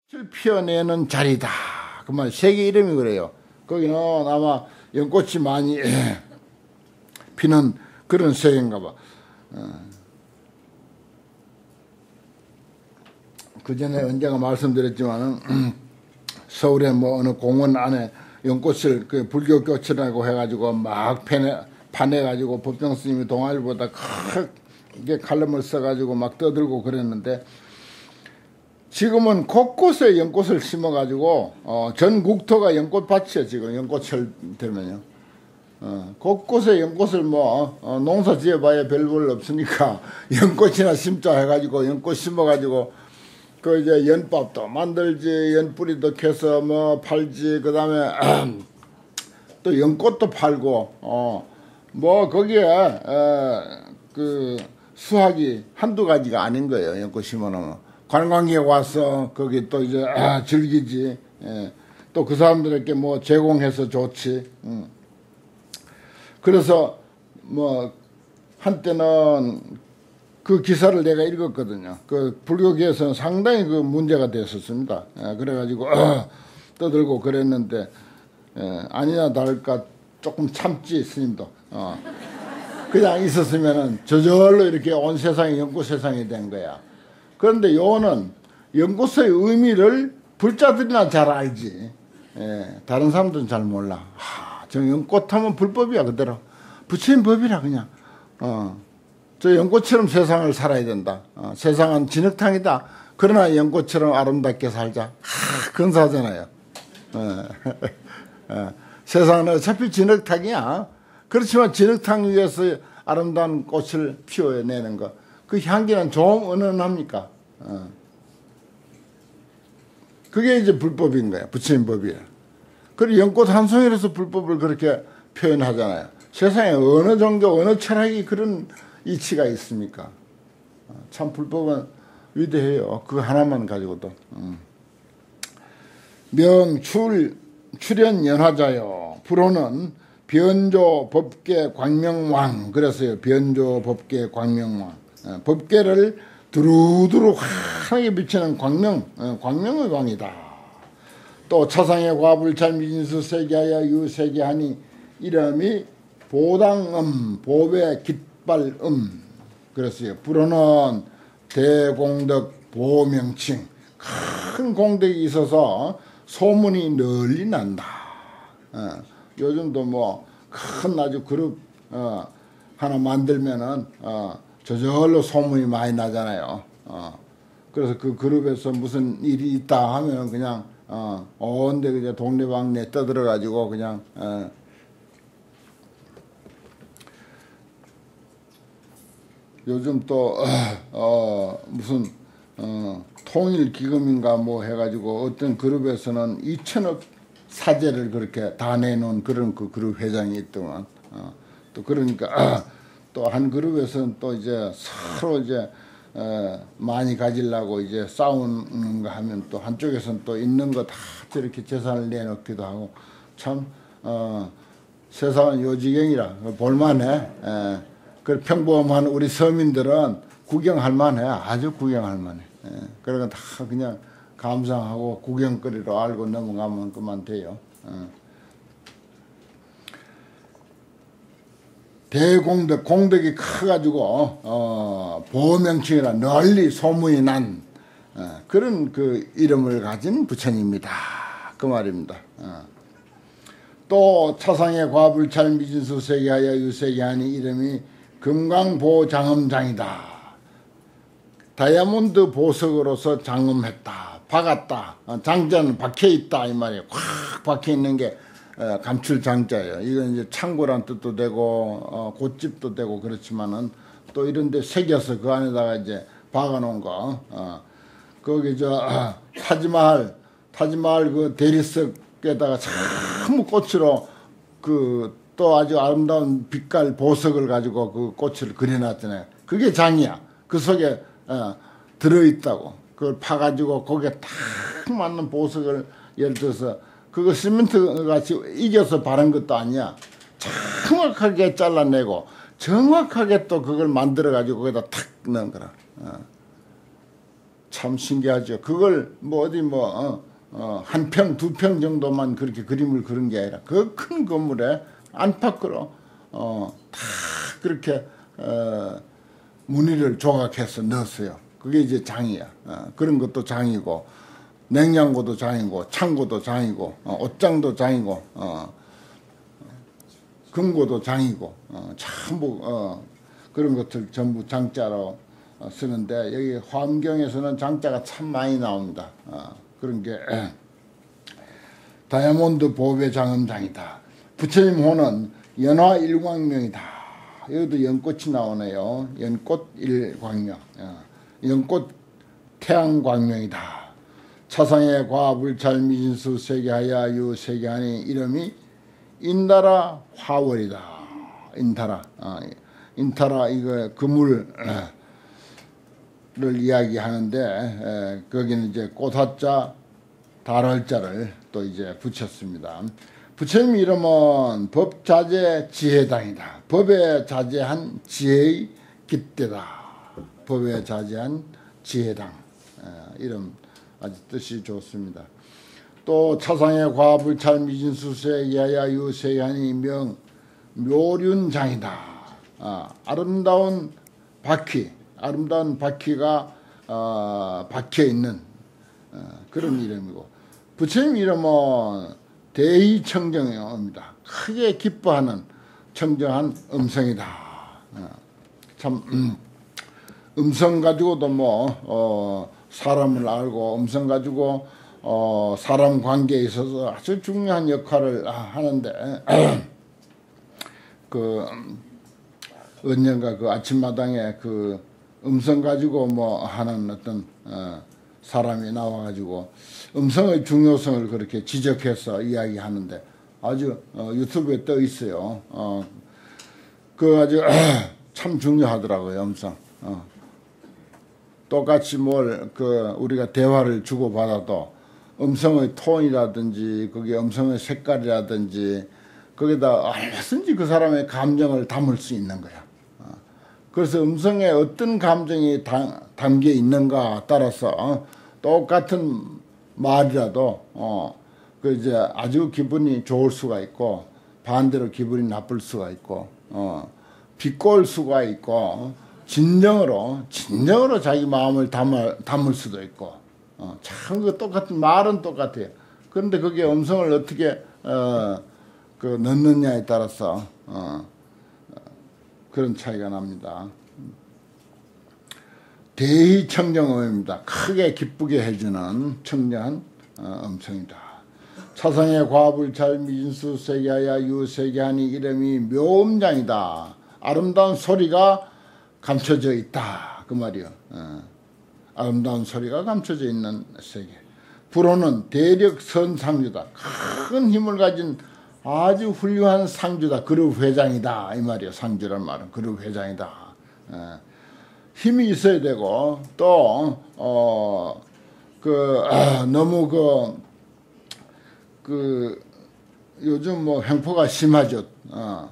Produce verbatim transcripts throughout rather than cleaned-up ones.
연꽃을 피워내는 자리다. 그 말 세계 이름이 그래요. 거기는 아마 연꽃이 많이 피는 그런 세계인가 봐. 어. 그 전에 언젠가 말씀드렸지만은 서울에 뭐 어느 공원 안에 연꽃을 그 불교 교체라고 해가지고 막 파내 파내가지고 법정 스님이 동아일보다 크게 칼럼을 써가지고 막 떠들고 그랬는데, 지금은 곳곳에 연꽃을 심어가지고 어, 전 국토가 연꽃밭이에요. 지금 연꽃철 되면요. 어, 곳곳에 연꽃을 뭐 어, 농사 지어봐야 별볼 없으니까 연꽃이나 심자 해가지고 연꽃 심어가지고 그 이제 연밥도 만들지, 연뿌리도 캐서 뭐 팔지, 그 다음에 또 연꽃도 팔고, 어, 뭐 거기에 어, 그 수확이 한두 가지가 아닌 거예요. 연꽃 심어놓으면 관광객 와서 거기 또 이제 아, 즐기지. 예. 또 그 사람들에게 뭐 제공해서 좋지. 음. 그래서 뭐 한때는 그 기사를 내가 읽었거든요. 그 불교계에서는 상당히 그 문제가 됐었습니다. 예. 그래가지고 어, 떠들고 그랬는데, 예. 아니나 다를까 조금 참지 스님도. 어. 그냥 있었으면은 저절로 이렇게 온 세상이 연꽃 세상이 된 거야. 그런데 요는 연꽃의 의미를 불자들이나 잘 알지. 예, 다른 사람들은 잘 몰라. 하, 저 연꽃 하면 불법이야 그대로. 부처님 법이라 그냥. 어, 저 연꽃처럼 세상을 살아야 된다. 어, 세상은 진흙탕이다. 그러나 연꽃처럼 아름답게 살자. 하, 근사하잖아요. 어, 어, 세상은 어차피 진흙탕이야. 그렇지만 진흙탕 위에서 아름다운 꽃을 피워내는 거, 그 향기는 좀 은은합니까? 어. 그게 이제 불법인 거야. 부처님 법이야. 그리고 연꽃 한 송이라서 불법을 그렇게 표현하잖아요. 세상에 어느 종교, 어느 철학이 그런 이치가 있습니까? 어. 참 불법은 위대해요. 그거 하나만 가지고도. 음. 명출 출연연화자요. 불호는 변조 법계 광명왕. 그래서요. 변조 법계 광명왕. 법계를 두루두루 환하게 비치는 광명, 광명의 왕이다. 또 차상의 과불찰 미진수 세계하여 유세계하니 이름이 보당음, 보배 깃발음. 그랬어요. 불어는 대공덕 보명칭. 큰 공덕이 있어서 소문이 널리 난다. 어, 요즘도 뭐 큰 아주 그룹 어, 하나 만들면은 어, 저절로 소문이 많이 나잖아요. 어. 그래서 그 그룹에서 무슨 일이 있다 하면 그냥 어, 온데 그냥 동네방네 떠들어가지고 그냥 어. 요즘 또 어, 어, 무슨 어, 통일기금인가 뭐 해가지고 어떤 그룹에서는 이천억 사재를 그렇게 다 내놓은 그런 그 그룹 회장이 있더만. 어. 또 그러니까 어, 또 한 그룹에서는 또 이제 서로 이제 어, 많이 가지려고 이제 싸우는가 하면 또 한쪽에서는 또 있는 거 다 저렇게 재산을 내놓기도 하고, 참 어, 세상은 요지경이라 볼만해. 에, 그 평범한 우리 서민들은 구경할 만해. 아주 구경할 만해. 에, 그러니까 다 그냥 감상하고 구경거리로 알고 넘어가면 그만 돼요. 어. 대공덕, 공덕이 커가지고 어, 보명칭이라 널리 소문이 난 어, 그런 그 이름을 가진 부처님이다. 그 말입니다. 어. 또 차상의 과불찰 미진수 세계하여 유세계하니 이름이 금강보장엄장이다. 다이아몬드 보석으로서 장엄했다. 박았다. 어, 장자는 박혀있다 이 말이에요. 확 박혀있는 게 어, 감출장자예요. 이건 이제 창고란 뜻도 되고 어, 곶집도 되고 그렇지만은 또 이런데 새겨서 그 안에다가 이제 박아놓은 거. 어, 거기 저 어, 타지마할 타지마할 그 대리석에다가 전부 꽃으로 그 또 아주 아름다운 빛깔 보석을 가지고 그 꽃을 그려놨잖아요. 그게 장이야. 그 속에 어, 들어있다고. 그걸 파가지고 거기에 딱 맞는 보석을 예를 들어서 그거 시멘트 같이 이겨서 바른 것도 아니야. 정확하게 잘라내고 정확하게 또 그걸 만들어 가지고 거기다 탁 넣은 거라. 어. 참 신기하죠. 그걸 뭐 어디 뭐 어, 어, 한 평, 두 평 정도만 그렇게 그림을 그린 게 아니라 그 큰 건물에 안팎으로 어, 다 그렇게 어, 무늬를 조각해서 넣었어요. 그게 이제 장이야. 어, 그런 것도 장이고, 냉장고도 장이고, 창고도 장이고, 어, 옷장도 장이고, 어, 금고도 장이고, 어, 전부 어, 그런 것들 전부 장자로 어, 쓰는데, 여기 화엄경에서는 장자가 참 많이 나옵니다. 어, 그런 게 에. 다이아몬드 보배 장엄장이다. 부처님 호는 연화 일광명이다. 여기도 연꽃이 나오네요. 연꽃 일광명. 어, 연꽃 태양광명이다. 차상의 과불찰 미진수 세계하야 유세계하니 이름이 인다라 화월이다. 인타라. 어, 인타라 이거 그물을 이야기하는데 에, 거기는 이제 꽃화자 달월자를 또 이제 붙였습니다. 부처님 이름은 법자재 지혜당이다. 법에 자제한 지혜의 깃대다. 법에 자제한 지혜당. 에, 이름 아주 뜻이 좋습니다. 또 차상의 과불찰 미진수세 야야 유세야니 명 묘륜장이다. 아, 아름다운 바퀴, 아름다운 바퀴가 어, 박혀 있는 어, 그런 이름이고, 부처님 이름은 대의청정입니다. 크게 기뻐하는 청정한 음성이다. 어, 참 음, 음성 가지고도 뭐 어, 사람을 알고 음성 가지고 어, 사람 관계에 있어서 아주 중요한 역할을 하는데 그 언젠가 그 아침마당에 그 음성 가지고 뭐 하는 어떤 어, 사람이 나와가지고 음성의 중요성을 그렇게 지적해서 이야기하는데 아주 어, 유튜브에 떠 있어요. 어, 그 아주 참 중요하더라고요. 음성. 어. 똑같이 뭘 그 우리가 대화를 주고 받아도 음성의 톤이라든지 그게 음성의 색깔이라든지 거기다 얼마든지 그 사람의 감정을 담을 수 있는 거야. 어. 그래서 음성에 어떤 감정이 다, 담겨 있는가 따라서 어, 똑같은 말이라도 어, 그 이제 아주 기분이 좋을 수가 있고 반대로 기분이 나쁠 수가 있고 어, 비꼬을 수가 있고 진정으로 진정으로 자기 마음을 담을, 담을 수도 있고 어, 참 그 똑같은 말은 똑같아요. 그런데 그게 음성을 어떻게 어, 그 넣느냐에 따라서 어, 그런 차이가 납니다. 대의청정음입니다. 크게 기쁘게 해주는 청정한 어, 음성이다. 차상의 과불찰 미진수 세계하야 유세계하니 이름이 묘음장이다. 아름다운 소리가 감춰져 있다. 그 말이요. 어. 아름다운 소리가 감춰져 있는 세계. 불호는 대력 선상주다. 큰 힘을 가진 아주 훌륭한 상주다. 그룹 회장이다. 이 말이요. 상주란 말은 그룹 회장이다. 어. 힘이 있어야 되고 또 어 그 아, 너무 그 그 요즘 뭐 횡포가 심하죠. 어.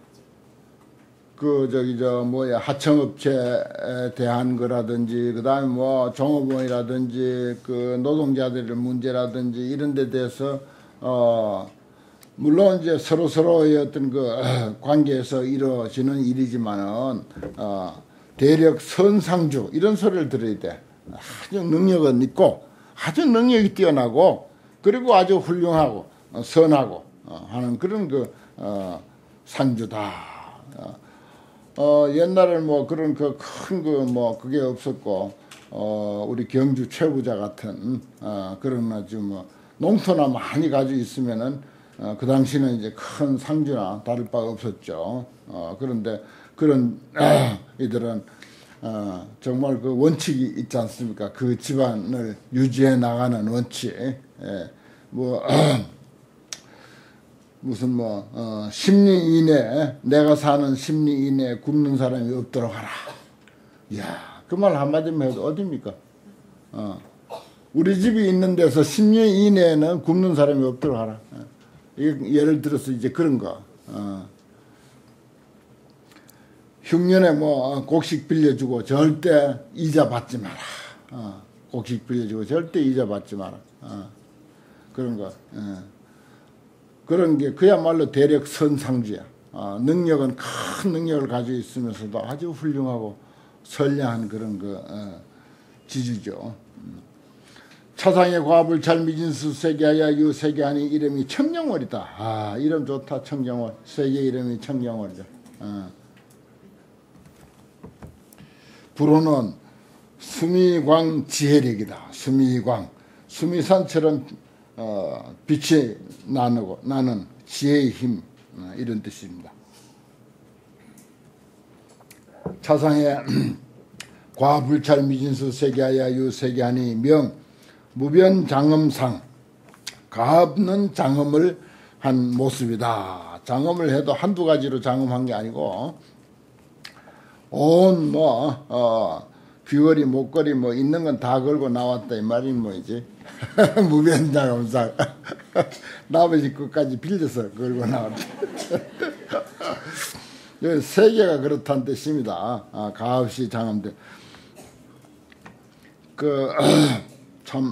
그 저기 저 뭐야 하청업체에 대한 거라든지 그다음에 뭐 종업원이라든지 그 노동자들의 문제라든지 이런 데 대해서 어 물론 이제 서로 서로의 어떤 그 관계에서 이루어지는 일이지만은 어 대력 선상주 이런 소리를 들어야 돼. 아주 능력은 있고 아주 능력이 뛰어나고 그리고 아주 훌륭하고 어, 선하고 어, 하는 그런 그 어, 상주다. 어, 어, 옛날에 뭐 그런 그 큰 그 뭐 그게 없었고, 어, 우리 경주 최부자 같은, 어, 그런 아주 뭐 농토나 많이 가지고 있으면은, 어, 그 당시는 이제 큰 상주나 다를 바가 없었죠. 어, 그런데 그런, 어, 이들은, 어, 정말 그 원칙이 있지 않습니까? 그 집안을 유지해 나가는 원칙. 예, 뭐, 무슨 뭐 어, 십리 이내에 내가 사는 십리 이내에 굶는 사람이 없도록 하라. 이야, 그 말 한마디만 해도 어딥니까? 어, 우리 집이 있는 데서 십리 이내에는 굶는 사람이 없도록 하라. 어, 예를 들어서 이제 그런 거. 어, 흉년에 뭐 곡식 빌려주고 절대 이자 받지 마라. 어, 곡식 빌려주고 절대 이자 받지 마라. 어, 그런 거. 어. 그런 게 그야말로 대력 선상주야. 어, 능력은 큰 능력을 가지고 있으면서도 아주 훌륭하고 선량한 그런 그 어, 지주죠. 음. 차상의 과업을 잘 미진수 세계하야 유 세계하니 이름이 청정월이다. 아, 이름 좋다. 청정월. 세계 이름이 청정월이죠. 어. 불호는 수미광 지혜력이다. 수미광. 수미산처럼 어, 빛이 나누고 나는 지혜의 힘, 어, 이런 뜻입니다. 차상의 과불찰 미진수 세계하야 유 세계하니 명 무변장엄상. 가없는 장엄을 한 모습이다. 장엄을 해도 한두 가지로 장엄한 게 아니고 온 뭐 어, 귀걸이 목걸이 뭐 있는 건 다 걸고 나왔다 이 말이 뭐이지. 무변장엄상. 나머지 끝까지 빌려서 걸고 나왔다. 세계가 그렇다는 뜻입니다. 아, 가없이 장엄돼. 그 참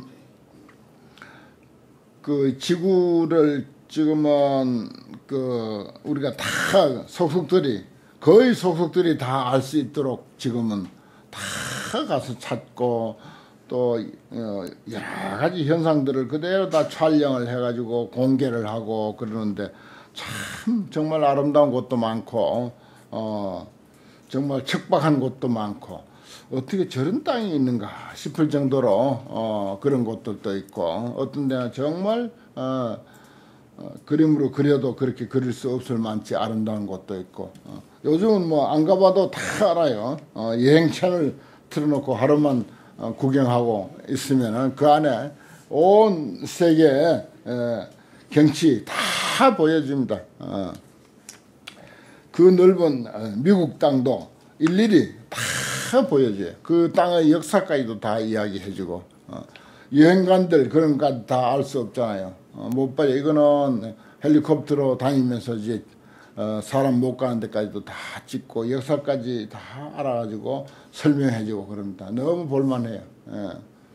그 지구를 지금은 그 우리가 다 속속들이 거의 속속들이 다 알 수 있도록 지금은 다 가서 찾고 또 여러 가지 현상들을 그대로 다 촬영을 해가지고 공개를 하고 그러는데 참 정말 아름다운 곳도 많고 어 정말 척박한 곳도 많고 어떻게 저런 땅이 있는가 싶을 정도로 어 그런 곳들도 있고 어떤 데는 정말 어 어, 그림으로 그려도 그렇게 그릴 수 없을 만치 아름다운 곳도 있고 어, 요즘은 뭐 안 가봐도 다 알아요. 어, 여행 채널 틀어놓고 하루만 어, 구경하고 있으면은 그 안에 온 세계의 에, 경치 다 보여줍니다. 어, 그 넓은 어, 미국 땅도 일일이 다 보여줘요. 그 땅의 역사까지도 다 이야기해주고 어, 여행관들 그런 거 다 알 수 없잖아요. 어, 못 봐요. 이거는 헬리콥터로 다니면서 이제 어, 사람 못 가는 데까지도 다 찍고 역사까지 다 알아가지고 설명해주고 그럽니다. 너무 볼만해요. 예.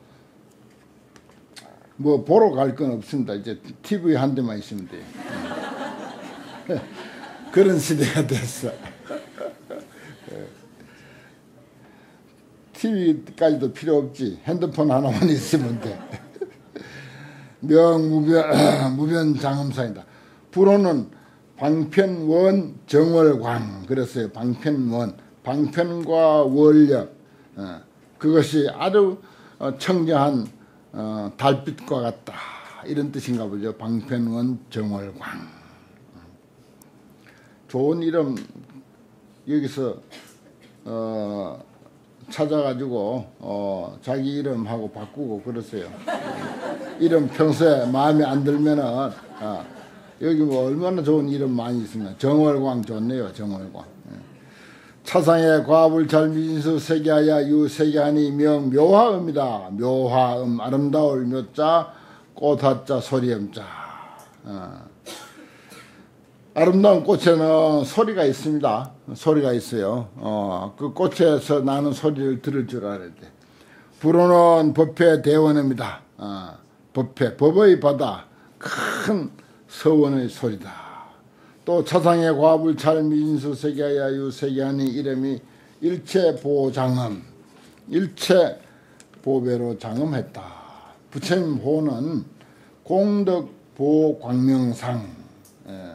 뭐 보러 갈 건 없습니다. 이제 티비 한 대만 있으면 돼요. 그런 시대가 됐어. 티비까지도 필요 없지. 핸드폰 하나만 있으면 돼. 명무변 무변장엄상이다. 불호는 방편원 정월광 그랬어요. 방편원 방편과 월력 어, 그것이 아주 어, 청정한 어, 달빛과 같다 이런 뜻인가 보죠. 방편원 정월광. 좋은 이름 여기서 어, 찾아가지고 어, 자기 이름하고 바꾸고 그러세요. 이름 평소에 마음에 안 들면은 어, 여기 뭐 얼마나 좋은 이름 많이 있습니다. 정월광 좋네요. 정월광. 차상의 과불 잘 미진수 세계하야 유 세계하니 명 묘화음이다. 묘화음 아름다울 묘자 꽃화자 소리음자. 어. 아름다운 꽃에는 소리가 있습니다. 소리가 있어요. 어, 그 꽃에서 나는 소리를 들을 줄 알아야 돼. 불호는 법회 대원음이다. 어, 법회, 법의 바다, 큰 서원의 소리다. 또 차상의 과불 잘 미진수 세계하야 유 세계하니 이름이 일체보장음, 일체보배로 장음했다. 부처님 호는 공덕보광명상. 예.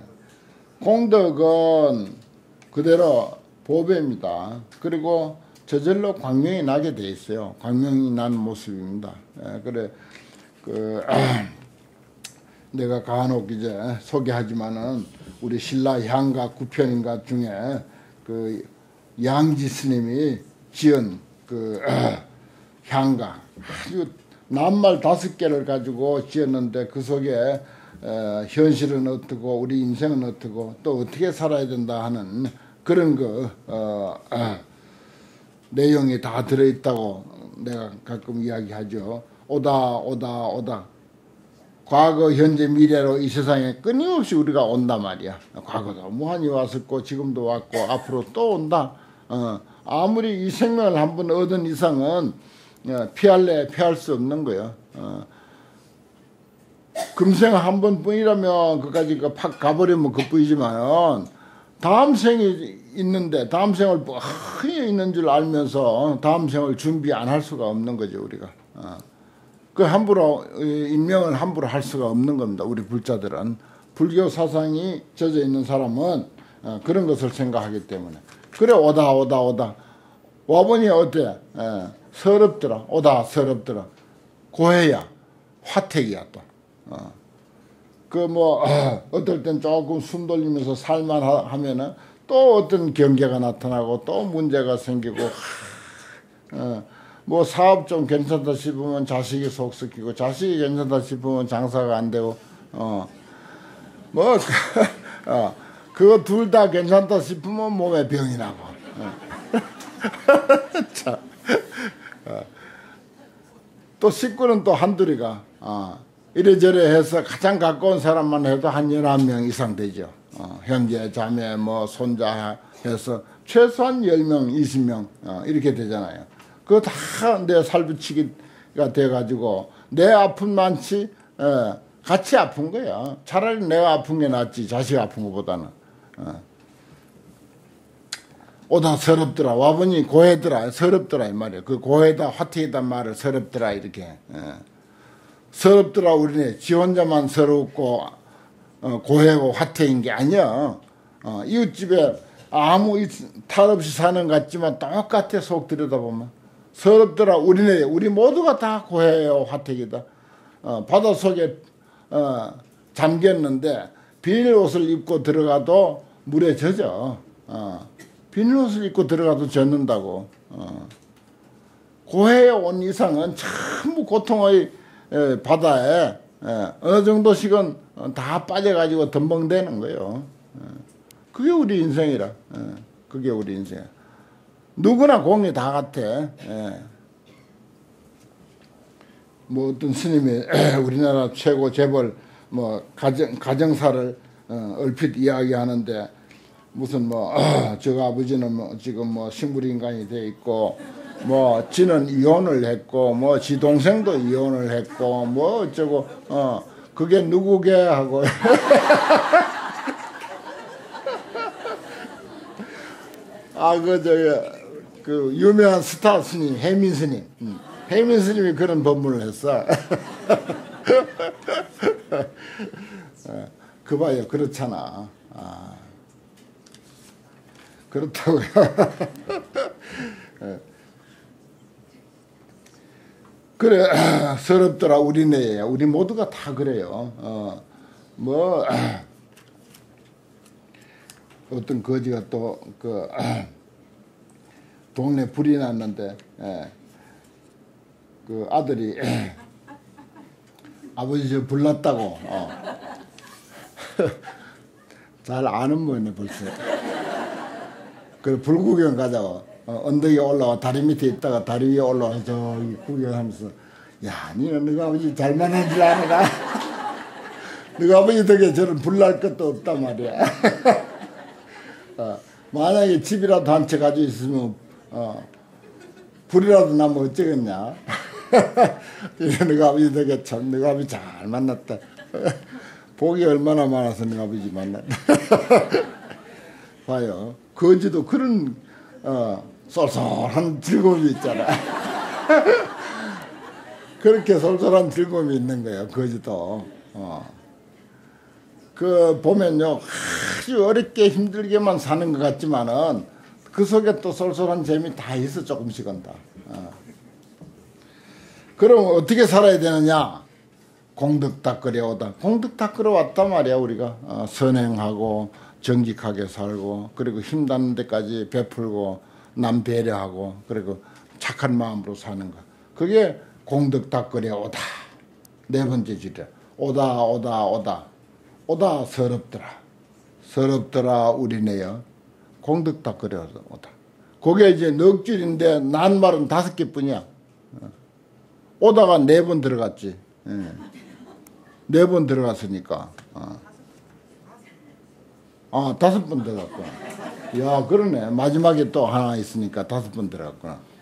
공덕은 그대로 보배입니다. 그리고 저절로 광명이 나게 돼 있어요. 광명이 난 모습입니다. 예, 그래 그 아, 내가 간혹 이제 소개하지만은 우리 신라 향가 구편인가 중에 그 양지 스님이 지은 그 아, 향가 아주 낱말 다섯 개를 가지고 지었는데 그 속에 어, 현실은 어떻고 우리 인생은 어떻고 또 어떻게 살아야 된다 하는 그런 그 어, 어, 내용이 다 들어있다고 내가 가끔 이야기하죠. 오다 오다 오다 과거 현재 미래로 이 세상에 끊임없이 우리가 온단 말이야. 과거도 무한히 왔었고 지금도 왔고 앞으로 또 온다. 어, 아무리 이 생명을 한번 얻은 이상은 어, 피할래 피할 수 없는 거예요. 어. 금생 한 번뿐이라면 그까지 팍 가버리면 그뿐이지만 다음 생이 있는데 다음 생을 뻔히 있는 줄 알면서 다음 생을 준비 안 할 수가 없는 거죠 우리가. 어. 그 함부로 인명을 함부로 할 수가 없는 겁니다. 우리 불자들은 불교 사상이 젖어 있는 사람은 어, 그런 것을 생각하기 때문에 그래 오다 오다 오다 와보니 어때? 에, 서럽더라. 오다 서럽더라. 고해야 화택이야 또. 어. 그 뭐 어, 어떨 땐 조금 숨 돌리면서 살만 하면은 또 어떤 경계가 나타나고 또 문제가 생기고 어, 뭐 사업 좀 괜찮다 싶으면 자식이 속 썩히고 자식이 괜찮다 싶으면 장사가 안 되고 어 뭐 어, 그거 둘 다 괜찮다 싶으면 몸에 병이 나고 어. 자, 어. 또 식구는 또 한둘이가 어. 이래저래 해서 가장 가까운 사람만 해도 한 열한 명 이상 되죠. 어, 형제, 자매, 뭐 손자 해서 최소한 열 명, 이십 명 어, 이렇게 되잖아요. 그거 다 내 살붙이기가 돼가지고 내 아픔 많지 어, 같이 아픈 거야. 차라리 내가 아픈 게 낫지 자식 아픈 것보다는. 어. 오다 서럽더라. 와보니 고해더라. 서럽더라 이 말이야. 그 고해다 화태이다 말을 서럽더라 이렇게. 어. 서럽더라 우리네 지 혼자만 서럽고 어, 고해고 화태인 게 아니야. 어, 이웃집에 아무 탈 없이 사는 것 같지만 똑같아. 속 들여다보면 서럽더라 우리네 우리 모두가 다 고해요 화태이다. 어, 바닷속에 어, 잠겼는데 비닐옷을 입고 들어가도 물에 젖어. 어, 비닐옷을 입고 들어가도 젖는다고. 어. 고해에 온 이상은 전부 고통의 에, 바다에 에, 어느 정도씩은 다 빠져가지고 덤벙대는 거예요. 에, 그게 우리 인생이라. 에, 그게 우리 인생. 누구나 공이 다 같아. 에. 뭐 어떤 스님이 우리나라 최고 재벌 뭐 가정 가정사를 어, 얼핏 이야기하는데 무슨 뭐 어, 저 아버지는 뭐 지금 뭐 식물인간이 돼 있고. 뭐 지는 이혼을 했고 뭐 지 동생도 이혼을 했고 뭐 어쩌고 어 그게 누구게 하고 아 그 저기 그 유명한 스타 스님 해민 스님 음. 해민 스님이 그런 법문을 했어. 어, 그 봐요 그렇잖아. 아, 그렇다고요. 그래 서럽더라 우리네에 우리 모두가 다 그래요. 어, 뭐 어떤 거지가 또 그 동네 불이 났는데 에, 그 아들이 아버지 저 불 났다고 어. 잘 아는 모양이네 벌써. 그래 불 구경 가자고. 어, 언덕에 올라와 다리 밑에 있다가 다리 위에 올라와 저기 구경하면서 야 니는 너가 아버지 잘 만난 줄 아느라. 너가 아버지 덕에 저런 불날 것도 없단 말이야. 어, 만약에 집이라도 한 채 가지고 있으면 어, 불이라도 나면 어쩌겠냐. 너가 아버지 덕에 참 너가 아버지 잘 만났다. 복이 얼마나 많아서 너가 아버지 만났다. 봐요 거지도 그런 어, 쏠쏠한 즐거움이 있잖아. 그렇게 쏠쏠한 즐거움이 있는 거예요. 거지도. 어. 그 보면요 아주 어렵게 힘들게만 사는 것 같지만은 그 속에 또 쏠쏠한 재미 다 있어 조금씩은 다. 어. 그럼 어떻게 살아야 되느냐? 공덕 닦으려 오다. 공덕 닦으러 왔단 말이야 우리가. 어, 선행하고 정직하게 살고 그리고 힘닿는 데까지 베풀고 남 배려하고 그리고 착한 마음으로 사는 거. 그게 공덕 닦으려 오다. 네 번째 줄이야. 오다 오다 오다. 오다 서럽더라. 서럽더라 우리네요. 공덕 닦으려 오다. 그게 이제 넉 줄인데 난 말은 다섯 개뿐이야. 오다가 네 번 들어갔지. 네 번 들어갔으니까. 어. 아, 다섯 번 들어갔구나. 야, 그러네. 마지막에 또 하나 있으니까 다섯 번 들어갔구나.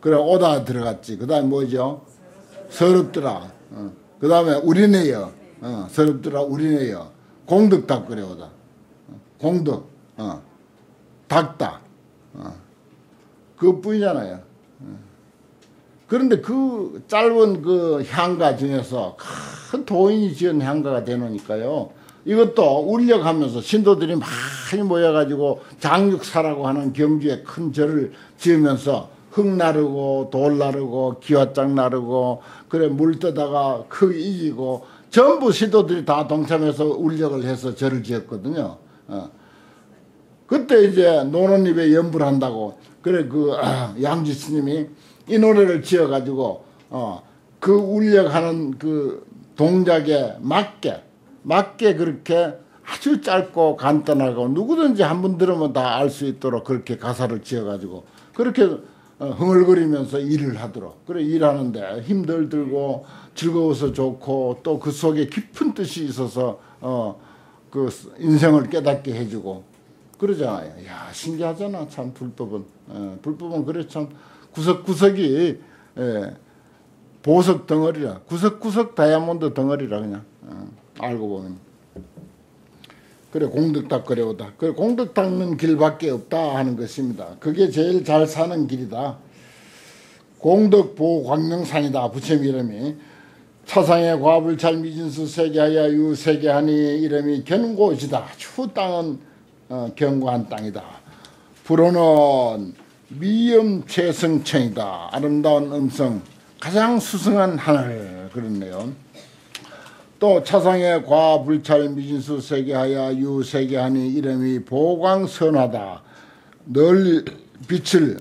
그래 오다 들어갔지. 그 다음에 뭐죠? 서럽더라. 어. 그 다음에 우리네요. 어. 서럽더라 우리네요. 공덕 닦으래 오다. 공덕. 어. 닦다. 어. 그것뿐이잖아요. 어. 그런데 그 짧은 그 향가 중에서 큰 도인이 지은 향가가 되노니까요. 이것도 울력하면서 신도들이 많이 모여가지고 장육사라고 하는 경주에 큰 절을 지으면서 흙 나르고 돌 나르고 기와장 나르고 그래 물 떠다가 크게 이기고 전부 신도들이 다 동참해서 울력을 해서 절을 지었거든요. 어. 그때 이제 노는입에 연불 한다고 그래 그 아, 양지 스님이 이 노래를 지어가지고 어, 그 울력하는 그 동작에 맞게 맞게 그렇게 아주 짧고 간단하고 누구든지 한 번 들으면 다 알 수 있도록 그렇게 가사를 지어가지고 그렇게 어, 흥얼거리면서 일을 하도록 그래 일하는데 힘들 들고 즐거워서 좋고 또 그 속에 깊은 뜻이 있어서 어, 그 인생을 깨닫게 해주고 그러잖아요. 야 신기하잖아 참 불법은 어, 불법은 그래 참 구석구석이 예, 보석 덩어리라 구석구석 다이아몬드 덩어리라 그냥 어, 알고 보면 그래 공덕 닦으래 오다. 그래 공덕 닦는 길밖에 없다 하는 것입니다. 그게 제일 잘 사는 길이다. 공덕 보호 광명산이다. 부처님 이름이 차상의 과불찰 미진수 세계하여 유 세계하니 이름이 견고지다. 추 땅은 어, 견고한 땅이다. 불호는 미염최승천이다. 아름다운 음성 가장 수승한 하늘 그렇네요. 또 차상의 과불찰 미진수 세계하여 유 세계하니 이름이 보광선하다. 널리 빛을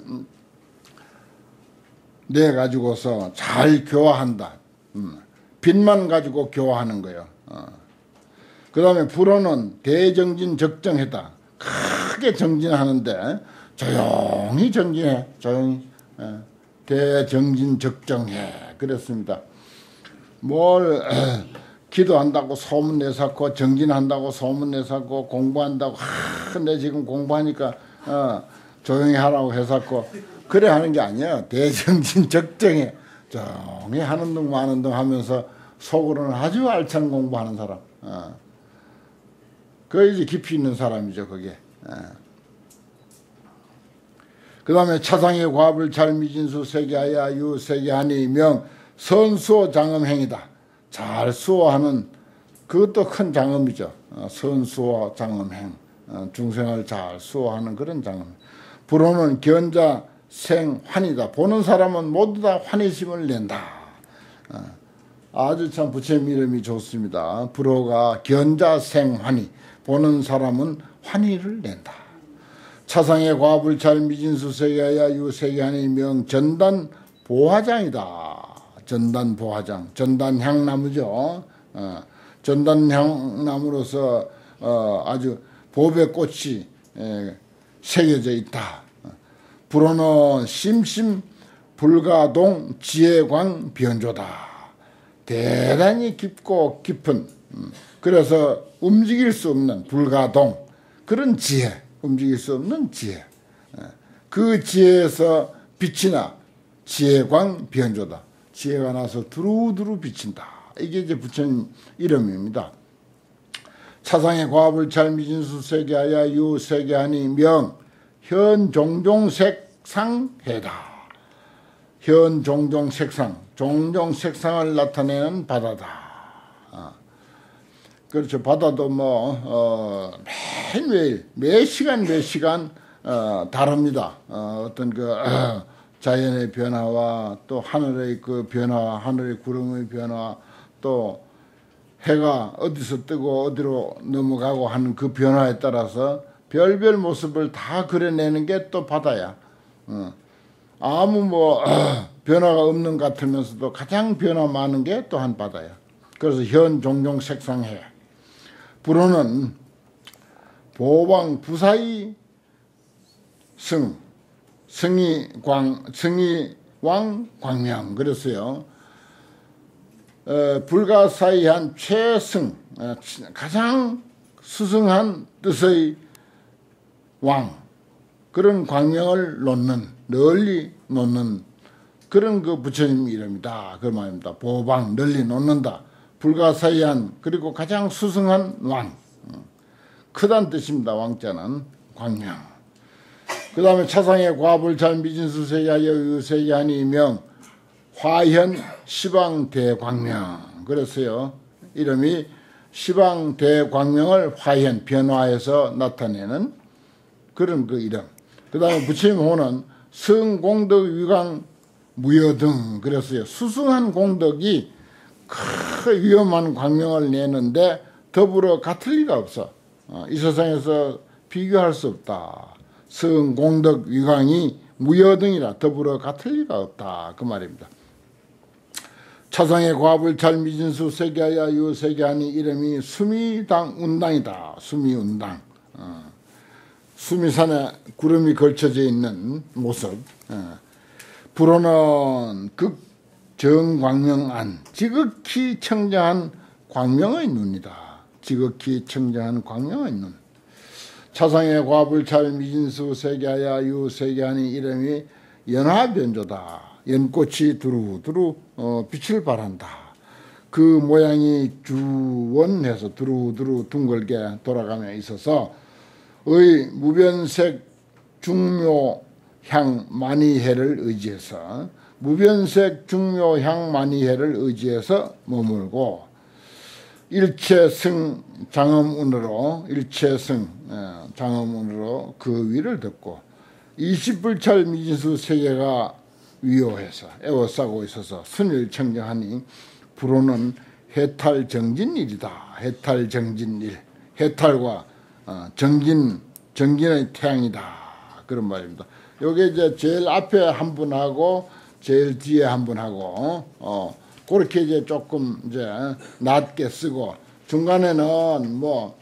내 가지고서 잘 교화한다. 음, 빛만 가지고 교화하는 거예요. 어. 그 다음에 불호는 대정진 적정했다. 크게 정진하는데 조용히 정진해. 조용히 예. 대정진 적정해. 그랬습니다. 뭘 에, 기도한다고 소문 내사고 정진한다고 소문 내사고 공부한다고 하, 내 지금 공부하니까 어, 조용히 하라고 해사고 그래 하는 게 아니야. 대정진 적정해. 조용히 하는 둥 마는 둥 하면서 속으로는 아주 알찬 공부하는 사람. 어. 그 이제 깊이 있는 사람이죠. 그게. 어. 그 다음에 차상의 과불 잘 미진수 세계하야 유 세계하니 명 선수호 장엄행이다. 잘 수호하는 그것도 큰 장엄이죠. 어, 선수호 장엄행. 어, 중생을 잘 수호하는 그런 장엄. 불호는 견자 생환이다. 보는 사람은 모두 다 환희심을 낸다. 어, 아주 참 부처님 이름이 좋습니다. 불호가 견자 생환희. 보는 사람은 환희를 낸다. 차상의 과불찰 미진수 세계하야 유세계하니 명 전단 보화장이다. 전단 보화장. 전단 향나무죠. 어, 전단 향나무로서 어, 아주 보배 꽃이 에, 새겨져 있다. 불호는 심심 불가동 지혜광 변조다. 대단히 깊고 깊은 음, 그래서 움직일 수 없는 불가동 그런 지혜. 움직일 수 없는 지혜. 그 지혜에서 빛이 나 지혜광 변조다. 지혜가 나서 두루두루 비친다. 이게 이제 부처님 이름입니다. 차상의 과불찰 미진수 세계하야 유 세계하니 명 현 종종 색상해다. 현 종종 색상 종종 색상을 나타내는 바다다. 어. 그렇죠. 바다도 뭐 어, 매일매일 매 시간 매 시간 어, 다릅니다. 어, 어떤 그 어, 자연의 변화와 또 하늘의 그 변화, 하늘의 구름의 변화, 또 해가 어디서 뜨고 어디로 넘어가고 하는 그 변화에 따라서 별별 모습을 다 그려내는 게 또 바다야. 어. 아무 뭐 어, 변화가 없는 것 같으면서도 가장 변화 많은 게 또 한 바다야. 그래서 현 종종 색상해. 불호는 보왕 부사의 승, 승이 광, 승이 왕 광명 그랬어요. 어, 불가사의한 최승, 어, 가장 수승한 뜻의 왕, 그런 광명을 놓는, 널리 놓는 그런 그 부처님 이름이다. 그 말입니다. 보방 널리 놓는다. 불가사의한 그리고 가장 수승한 왕. 크다는 뜻입니다. 왕자는 광명. 그 다음에 차상의 과불찰 미진수 세계하여 유세계하니 명 화현 시방대광명. 그랬어요. 이름이 시방대광명을 화현 변화해서 나타내는 그런 그 이름. 그 다음에 부처님 호는 성공덕 위강 무여등. 그랬어요. 수승한 공덕이 큰 위험한 광명을 내는데 더불어 같을 리가 없어. 어, 이 세상에서 비교할 수 없다. 성공덕 위강이 무여등이라 더불어 같을 리가 없다. 그 말입니다. 차상의 과불찰 미진수 세계하야 유세계하니 이름이 수미당 운당이다. 수미운당. 어, 수미산에 구름이 걸쳐져 있는 모습. 어, 불호는 극정광명안 지극히 청정한 광명의 눈이다. 지극히 청정한 광명의 눈. 차상의 과불찰 미진수 세계하야 유세계하니 이름이 연화변조다. 연꽃이 두루두루 어, 빛을 발한다. 그 모양이 주원해서 두루두루 둥글게 돌아가며 있어서 의 무변색 중묘향 만이해를 의지해서 무변색 중묘향 만이해를 의지해서 머물고 일체승 장엄운으로 일체승 장엄운으로 그 위를 덮고 이십불찰 미진수 세계가 위호해서 애워싸고 있어서 순일청정하니 불호는 해탈정진일이다. 해탈정진일. 해탈과 정진, 정진의 태양이다. 그런 말입니다. 요게 이제 제일 앞에 한 분하고 제일 뒤에 한 분하고 어 그렇게 이제 조금 이제 낮게 쓰고 중간에는 뭐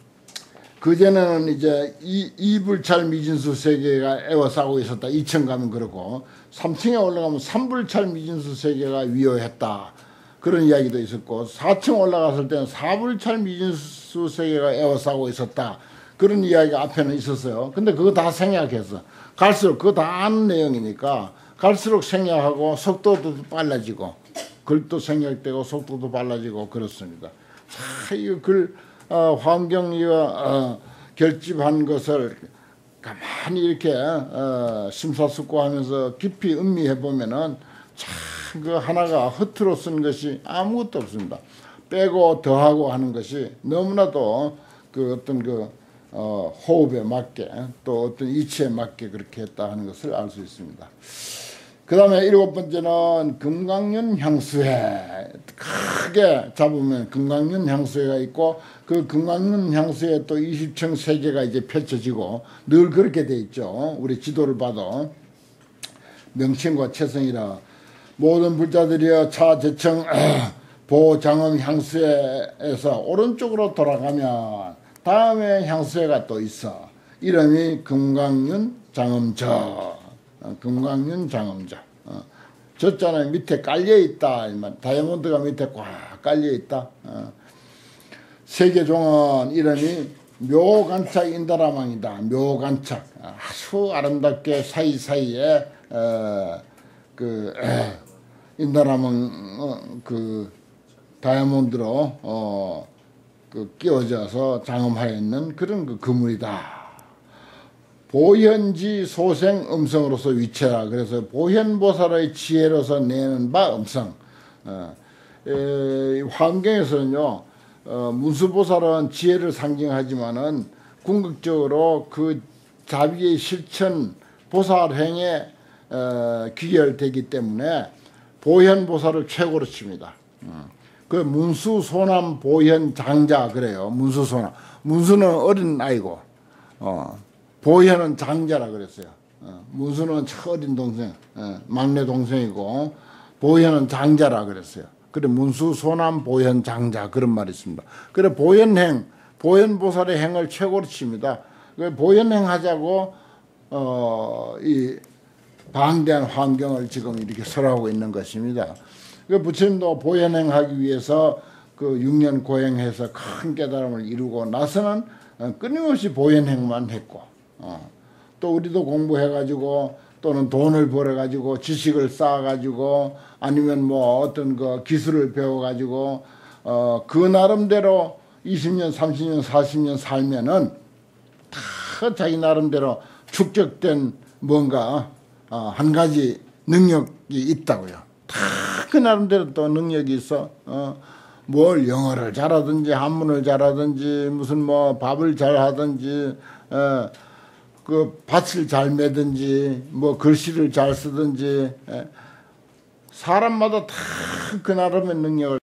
그전에는 이제 이, 이불찰 미진수 세계가 애워싸고 있었다. 이 층 가면 그러고 삼 층에 올라가면 삼불찰 미진수 세계가 위호했다. 그런 이야기도 있었고 사 층 올라갔을 때는 사불찰 미진수 세계가 애워싸고 있었다. 그런 이야기가 앞에는 있었어요. 근데 그거 다 생략해서 갈수록 그거 다 아는 내용이니까 갈수록 생략하고 속도도 빨라지고 글도 생략되고 속도도 빨라지고 그렇습니다. 자, 이거 글 어, 환경이와 어, 결집한 것을 가만히 이렇게 어, 심사숙고하면서 깊이 음미해 보면은 참 그 하나가 허투루 쓴 것이 아무것도 없습니다. 빼고 더하고 하는 것이 너무나도 그 어떤 그 어, 호흡에 맞게 또 어떤 이치에 맞게 그렇게 했다 하는 것을 알 수 있습니다. 그 다음에 일곱 번째는 금강년 향수회. 크게 잡으면 금강년 향수회가 있고 그 금강년 향수회 또 이십 층 세계가 이제 펼쳐지고 늘 그렇게 돼 있죠. 우리 지도를 봐도 명칭과 체성이라 모든 불자들이여 차제청 보장엄 향수회에서 오른쪽으로 돌아가면 다음에 향수회가 또 있어. 이름이 금강년 장엄저. 어, 금강년 장엄자. 어, 젖자는 밑에 깔려있다. 다이아몬드가 밑에 꽉 깔려있다. 어. 세계종은 이름이 묘간착 인다라망이다. 묘간착. 아주 아름답게 사이사이에 어, 그 에, 인다라망 어, 그 다이아몬드로 어, 그 끼워져서 장엄하여 있는 그런 그 그물이다. 보현지 소생 음성으로서 위치하라. 그래서 보현보살의 지혜로서 내는 바 음성. 어, 에, 환경에서는요, 어, 문수보살은 지혜를 상징하지만은 궁극적으로 그 자비의 실천 보살행에 어, 귀결되기 때문에 보현보살을 최고로 칩니다. 어. 그 문수소남 보현장자 그래요. 문수소남. 문수는 어린 아이고, 어. 보현은 장자라 그랬어요. 어, 문수는 어린 동생, 어, 막내 동생이고 보현은 장자라 그랬어요. 그래 문수 소남 보현 장자 그런 말이 있습니다. 그래 보현행, 보현보살의 행을 최고로 칩니다. 그 보현행 하자고 어, 이 방대한 환경을 지금 이렇게 설하고 있는 것입니다. 그 부처님도 보현행하기 위해서 그 육 년 고행해서 큰 깨달음을 이루고 나서는 끊임없이 보현행만 했고. 어. 또 우리도 공부해가지고 또는 돈을 벌어 가지고 지식을 쌓아 가지고 아니면 뭐 어떤 그 기술을 배워 가지고 어 그 나름대로 이십 년, 삼십 년, 사십 년 살면은 다 자기 나름대로 축적된 뭔가 어 한 가지 능력이 있다고요. 다 그 나름대로 또 능력이 있어. 어 뭘 영어를 잘하든지 한문을 잘하든지 무슨 뭐 밥을 잘하든지 어 그 밭을 잘 매든지 뭐 글씨를 잘 쓰든지 에, 사람마다 다 그 나름의 능력을